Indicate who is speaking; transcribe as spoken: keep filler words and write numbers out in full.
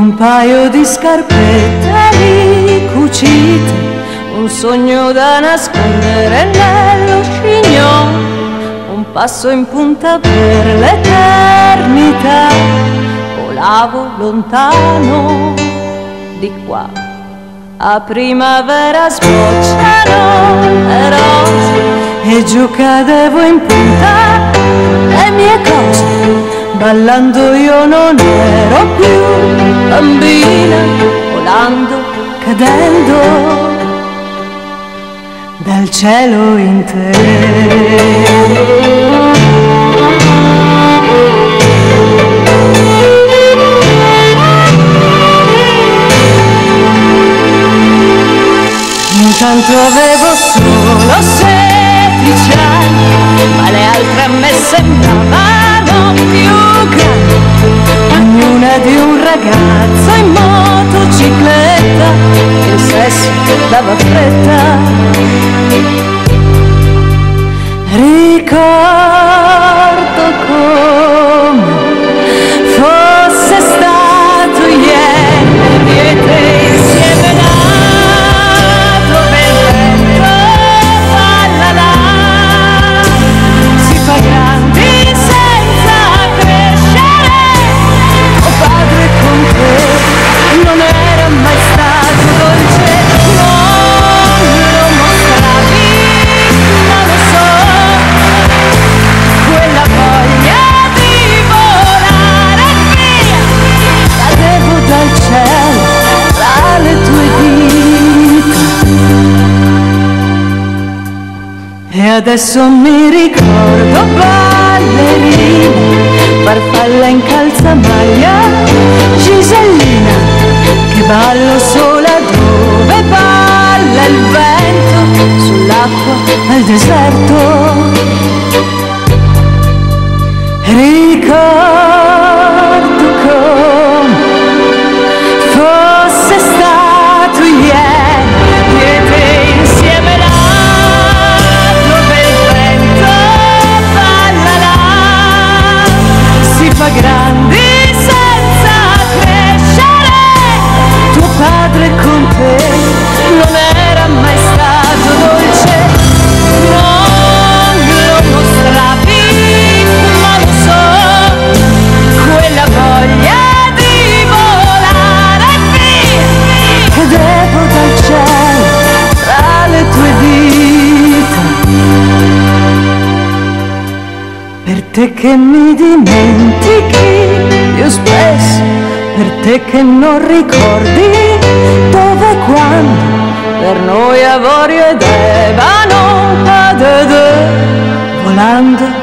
Speaker 1: un paio di scarpette ricucite, un sogno da nascondere nello chignon, un passo in punta per l'eternità. Volavo lontano di qua, a primavera sbocciano le rose e giù cadevo in punta le mie cose. Ballando io non ero più bambina, volando, cadendo dal cielo intero. Intanto avevo solo sedici anni, ma le altre a me sembravano più grandi, ognuna di un ragazzo in motocicletta, il sesso dava fretta. Ricordo come fosse stato ieri e te insieme là. E adesso mi ricordo ballerina, farfalla in calzamaglia, Gisellina, che ballo sola dove balla il vento, sull'acqua al deserto. Ricordo come fosse stato ieri e te insieme là. Grandi senza crescere, tuo padre con te non era mai stato dolce, non lo mostravi, ma lo so, quella voglia di volare via, cadevo dal cielo tra le tue dita. Per te che mi dimentichi più spesso, per te che non ricordi dove e quando, per noi Avorio ed Eva non cade, volando